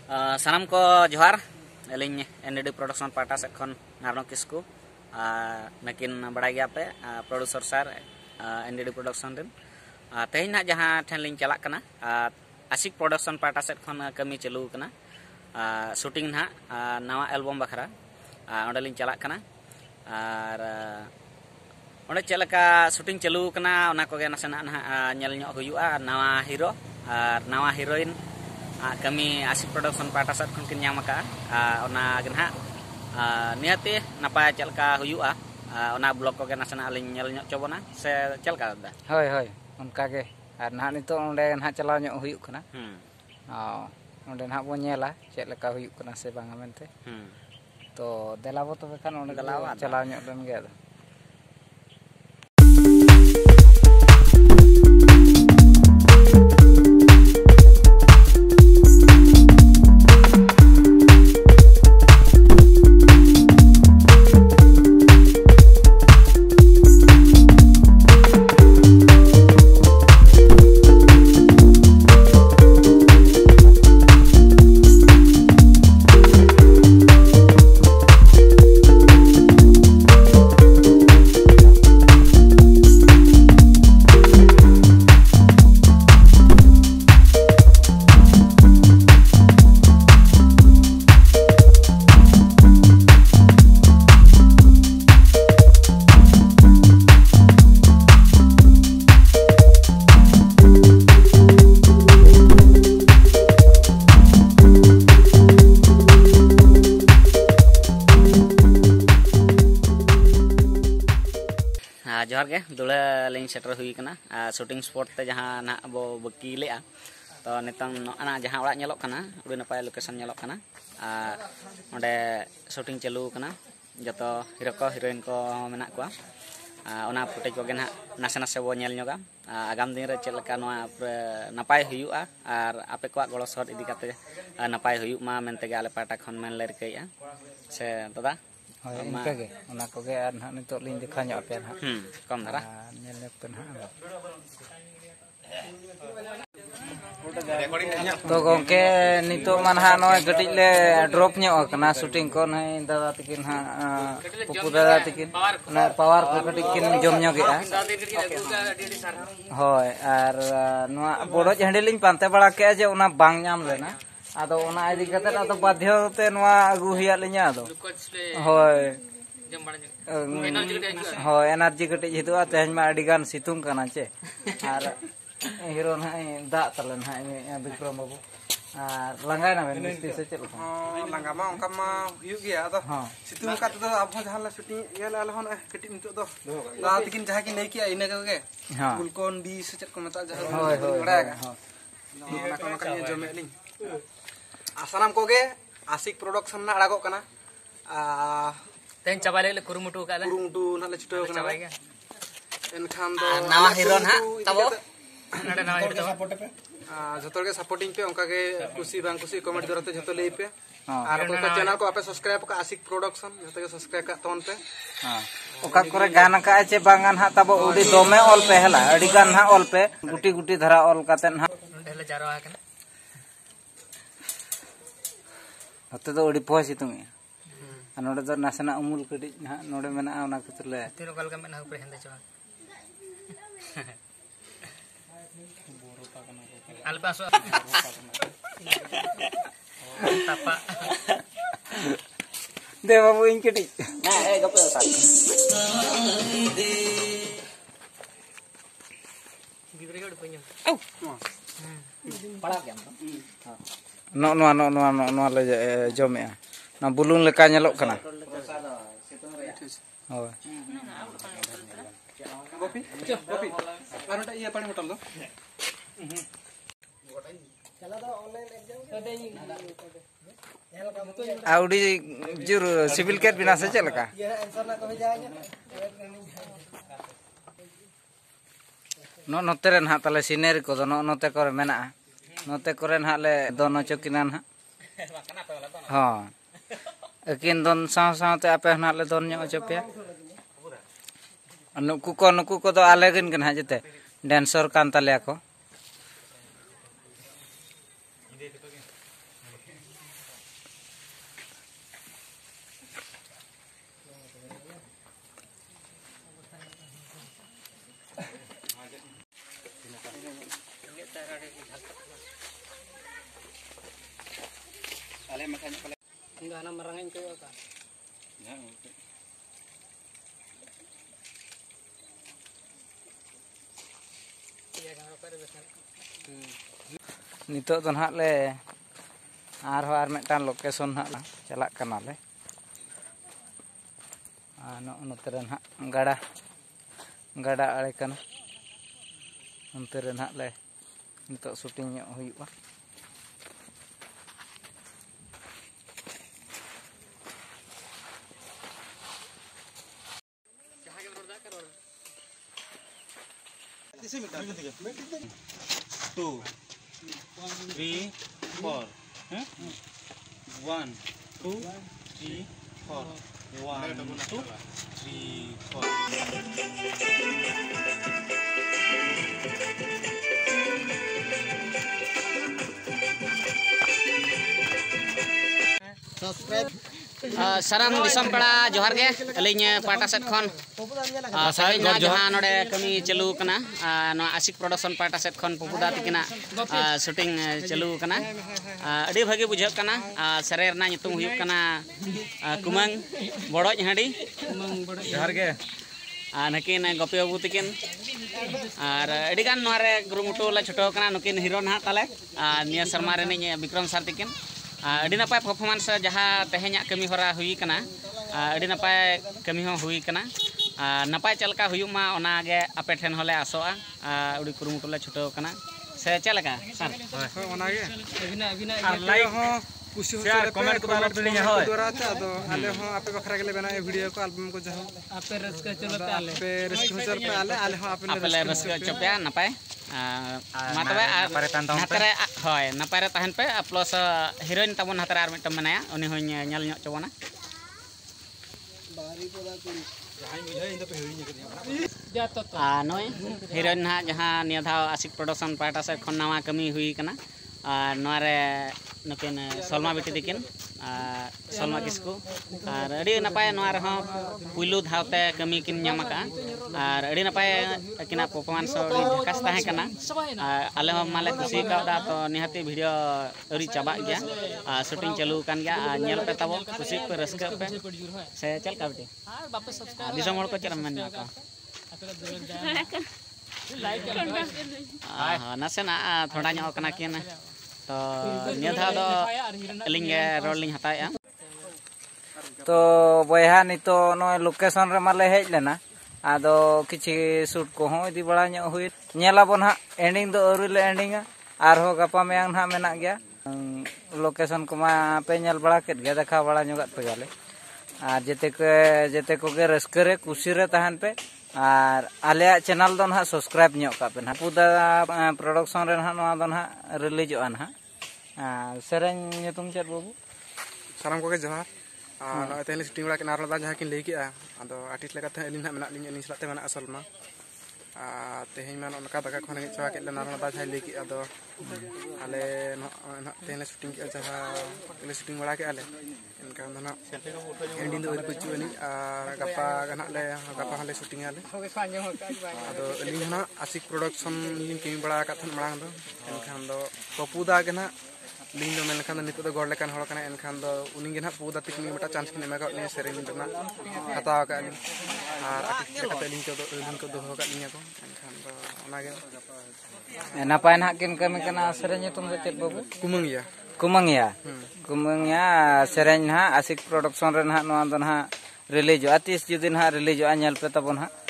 सानाम को जोहार एलिंग ND production पाटा से खन नारनो किसको नकिन बड़ा गया पे प्रोड्यूसर सर एनडी प्रोडक्शन दिन तेहिं ना जहाँ ठेन लिंग चला कना आशिक प्रोडक्शन पाटा से खन कमी चलू कना शूटिंग ना नवा एल्बम बखरा ओंडे लिंग चला कना और ओंडे चलका शूटिंग चलू कना ओना कोगे नासेना ना ñel ñok हुयुआ नवा हीरो और नवा heroine kami Asik Production Pata Sat kon kin nyamaka ona genha niate napa chelka huyua ona blog ko gena sana aling nyel nyok coba na se chelka da hoi hoi onka ge ar nah nito onde nah chala nyok huyuk kana onde nah bo nyela chelka huyuk kana se bang amente to delabo to kan onde chala nyok den ge जोहार के दुले लिंग shutter हुई कना shooting spot ते जहां ना बो बकी लेआ तो नितंग ना जहां ओड़ा ñelok कना उडी नपाय लोकेशन ñelok कना ओंडे शूटिंग चालू कना जतो हीरो को हीरोइन को मेना को ओना फुटेज को गेना नासे नासे बो ñel ñoga आगाम दिन रे चलका नवा नपाय हुयुआ और आपे को गलो शॉट इदी काते नपाय हुयु मा मेनते गे आले पाटा खन मेन लेर कइया से दादा इनका के ओना को गे आर ना नितो लिंग देखा ᱧᱚᱜ पे ना कम धारा ñel पे ना तो गोंके नितो मानहा नय गटिज ले ड्रॉप ᱧᱚᱜ कना शूटिंग को नै दादा तकिन हा पुपु दादा तकिन ना पावर को गटिज किन जम ᱧᱚᱜᱮआ होय आर नवा बड़ो झंडे लिंग पानते बड़ा के जे ओना बांग ᱧᱟᱢ लेना आदो ओना इदी कते आदो बाध्य ते नवा अगु हिया लिnya आदो होय होय एनर्जी कटिज हितुआ तेहन मा अडी गान सितुंग कना चे आर हीरो ना दा तलन हा विक्रम बाबू लंगाय ना बेन मिस्त्री से चल लंगा मा उनका मा हुयु गया तो सितुंग का तो अब जहां ला शूटिंग ये ला हन कटी नितो दो दा तकिन जहां की नहीं किया इने के गुलकोन डी से चल को मता जहां होय होय बड़ागा ना को का ये जमे लिंग आसानाम को गे आशिक प्रोडक्शन ना अड़ागो कना तेन चाबा ले कुरुमुटु का कुरुमुटु ना ले छुटो कना एनखान दो नवा हीरो ना तबो नडे नवा हीरो सपोर्ट पे जतो के सपोर्टिंग पे उनका के खुशी बांग खुशी कमेंट करते जतो ले पे और को चैनल को आपे सब्सक्राइब का आशिक प्रोडक्शन जतो के सब्सक्राइब का तोन पे ओका करे गाना का चे बांगन हा तबो उडी दोमे ऑल पे हला अडी गान हा ऑल पे गुटी गुटी धरा ऑल काते हा नडे जारवा कना अते तो उडी पोसी तुमी नोडे तो नासना अमूल कडी ना नोडे मेना ओना कुतले तीन कल का मेना ऊपर हेंदे चवा alpaso tapa de babu ingkedi nah gape sak gibre ga punya palak ya no le jome na bulun leka nyelok kana hoy gopi arunta iya pani botol do आउडी जुर सिविल केट बिना से चलका नो नोते रे ना तले सीनरी को नो नोते करे मेना नोते करे ना ले दोनो चकिना ना हां अकिन दोन साव सावते आपे ना ले दोन ᱧᱚᱜ चपे नुकु को तो आले गिन कना जते डांसर कान ताले को hana marangin ko ka. Nitok to nahak le arho ar metang location nahak chalak kana le. Note re nahak gada ale kana. Onte re nahak le nitok shooting nyok huyuga. Two, 3, 4. 1, 2, 3, 4. 1, 2, 3, 4. Subscribe. Saram disam pera johar ge alinya pata set khon sai na jahan node kami chalu kana no asik production pata set khon popuda tikina shooting chalu kana adi bhagi bujhak kana serer na nyutung huyuk kana kumang bodoj hadi johar ge nakin gopi babu tikin ar adi kan noare gurumutu la choto kana nukin hero na tale nia sarma reni Bikram sar tikin adi napai performance jaha tehenya kami hora hui kana adi napai kami ho hui kana napai chalka huyuk ma ona ge ape then hole asoa udi kurumutu la choto kana se chalka sar ona ge ar like ho kushi share comment ko ala pini hoy dorate ado ale ho ape bakra gele bana e video ko album ko jaho ape raska cholote ale ale ho ape raska chopya napai matabe natare hoy napare tahan pe plus heroin tabon hatare ar mitam menaya uni hoy nyal nyok cobona noy heroin ha jaha niya dhao asik production pata se khon nawa kami hui kana noare nukin Solma beti dikin Solma Kisku ar adi napai noar ho puilu dhaute kami kin nyamaka ar adi napai kina performance ri jakas tahe kana ale ho male kusi ka da to nihati video ri chaba gya shooting chalu kan gya nyel pe tabo kusi pe raska pe se chal ka beti disam hor ko charam man ka nase na thoda nyok kana kiana to nya dha do aling rolling hataya to boyha nito no location re male hej lena ado kichi shoot ko ho idi bala nyok hui nyela bon ha ending do auri le ending arho gapa meang ha menak gya location ko ma pe nyel bala ket ge dekha bala nyogat pe gale ar jete ko ge raske re kusi re tahan pe ar alea channel don ha subscribe nyok ka pe na puda production re ha no don ha release on ha sereng nyutung chat babu salam ko ge johar no tele shooting wala kena arla jaha kin lei ki ado artist leka te elin ha menak linya ni salate menak asal ma tehin man onka daga khone ge chawa ke le narla da jai lei ki ado ale no tele shooting ki jaha tele shooting wala ke ale enka na ending do ko chu ni gapa gana le gapa hale shooting ale ado elin na asik production lin kimi bala ka than marang do enkan do popuda ge na ling do men kan nito do gor lekan hor kana enkan do uning ge na puda tikni mata chance kin emaka ni sereng ni na hata ka ni ar artist leka te ling ko do ka ni ko enkan do ona ge napai nak kin kami kana sereng nyutung chat babu kumang ya sereng ha asik production ren ha no don ha release artist judin ha release anyal pe tabon ha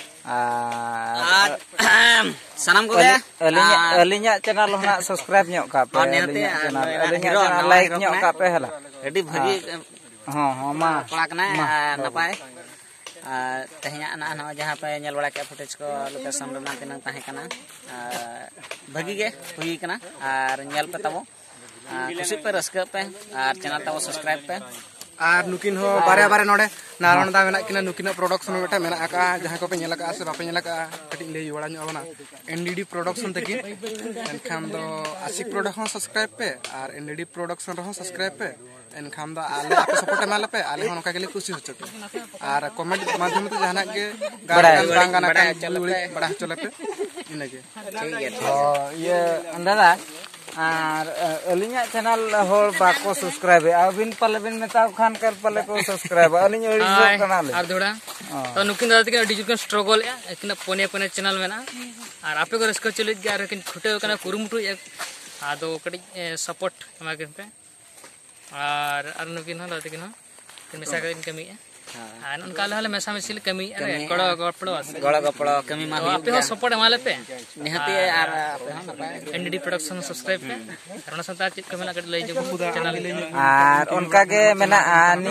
sanam ko ge alinya channel na subscribe nyok ka pe alinya channel like nyok ka pe hala edi bhagi ho ma pala kana napai tehnya anak-anak jaha pe nyel bala ke footage ko location re nanti nang tahe kana bhagi ge hui kana ar nyel pe tabo kusi pe raska pe ar channel tabo subscribe pe ar nukin ho bare node naron da menak kina nukin production meta menak aka jaha ko pe nyela ka ase bape nyela ka kati lei wala nyo bana NDD production teki enkham do asik production subscribe pe ar NDD production ro subscribe pe enkham do ale ape support mala pe ale hon ka gele kusi hocho ar comment madhyam te jahana ge garan bangana kan bada chole pe inage to ye andala और अलिया channel होल बाको subscribe अबिन पाले बिन मेता खान कर पाले को सब्सक्राइब अलिन अड़ी कना ले आर दोड़ा तो नुकिन दादा तकिन डिजिटल स्ट्रगल या एकिन पोने पोने चैनल मेना और आपे को रस्क चले गया और किन छुटे कना कुरुमुटु आदो कड़ी सपोर्ट एमा किन पे और नुकिन दादा तकिन मिसा कर कमी आन उनका हले मेसा मिसिल कमी अरे गड़ो गपड़ो कमी मा हो आपे हो सपोर्ट एमाले पे निहती आर एनडीडी प्रोडक्शन सब्सक्राइब पे करना संता चित कमेला कट लई जबु चैनल और उनका के मेना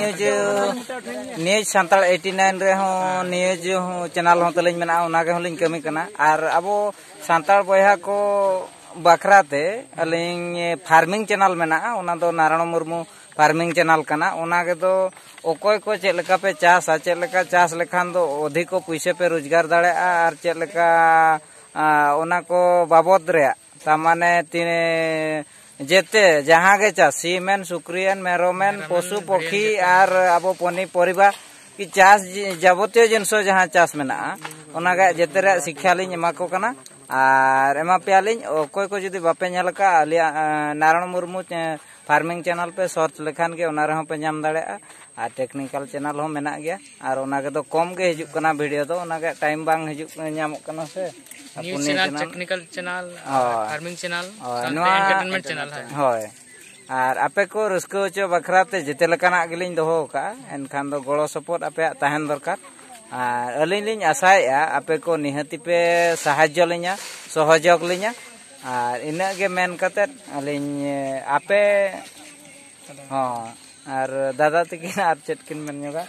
न्यूज संताल 89 रे हो न्यूज हो चैनल हो तलिन मेना उना के होलिन कमी कना और अबो संताल बयहा को बखराते अलिन फार्मिंग चैनल मेना उना दो नारायण मुर्मू फार्मिंग चैनल कना उना के दो ओकोय को चेलका पे चास चेलका चास लेखान दो अधिक को पैसे पे रोजगार दाड़े और चेलका उना को बाबद रे तामाने तीने जेते जहां के चास सीमेन सुक्रियन मेरोमेन पशु पक्षी और अब पनी परिबा कि चास जाबतीय जिनस जहां चास मेना उना के जेते रे शिक्षा लिन एमा को कना और एमा पे आलिन ओकोय को जदी बापे नेलका आलिया नारायण मुर्मू फार्मिंग चैनल पे सर्च लेखान के उना रहो पे नाम दाड़े और टेक्निकल चैनल हो मेना गया और उना के तो कम के हिजुक कना वीडियो तो उना के टाइम बांग हिजुक नामक कना से news channel technical channel farming channel entertainment channel है होय और आपे को रस्को च बखराते जते लकाना गिलिन दोहो का एनखान दो गड़ो सपोर्ट आपे ताहेन दरकार और अलिन लिन आशाया आपे को निहति पे सहाय्य लिया सहयोग लिया और इना के मेन कते अलिन आपे हां और दादा तकिन आर चेटकिन मेनयोगा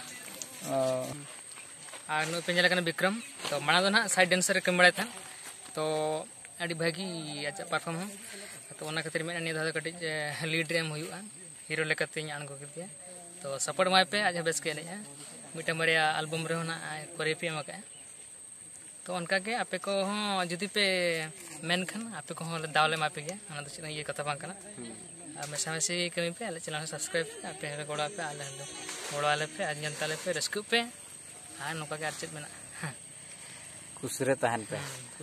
और नु पेंजल कना विक्रम तो माना दो ना साइड डांसर के मड़े था तो अड़ी भागी अच्छा परफॉर्म हो तो ओना खातिर में नि दादा कटी लीड रेम हुआ हीरो लेकते आनगो के तो सपोर्ट माय पे आज बेस के ने मिटा मरिया एल्बम रे होना करे पे मका तो उनका के आपे को हो जदी पे मेन खन आपे को हो दावले मापे गया ओना तो ये कथा बांग कना मेसा मेसी कमी पे आले चैनल सब्सक्राइब पे पे गोड़ा पे आले गोड़ा आले पे आज जनता पे रस्कु पे आ नोका के आरचेत मेना खुसरे ताहन पे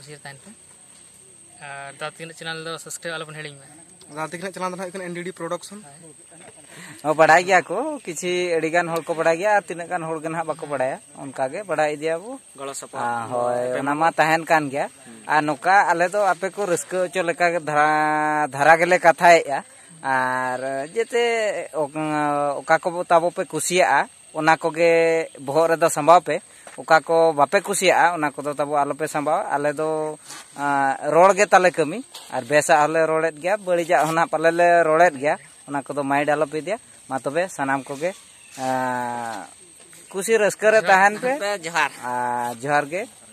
दातिन चैनल दो सब्सक्राइब आलो बन हेडिंग में दातिन चैनल दो ना एनडीडी प्रोडक्शन ओ बड़ा गया को किछि एडिगान होल को बड़ा गया तीन गान होल गन हा बाको बड़ाया उनका के बड़ा दिया वो गलो सपोर्ट होय ओना मा ताहन कान गया आ नोका आले दो आपे को रस्को चो लेका के धारा गेले कथाएया और जेते ओका को ताबो पे कुसिया ओना को गे भोर रे दो संभाव पे ओका को बापे कुसिया ओना को दो ताबो आलो पे संभाव आले दो रोड गे ताले कमी और बेसा हले रोड़ेत गया बड़ीजा ओना पाले ले रोड़ेत गया ओना को दो माई डालो पे दिया मा तबे सनाम को गे कुसी रस्कर ताहन पे जोहार जोहार गे।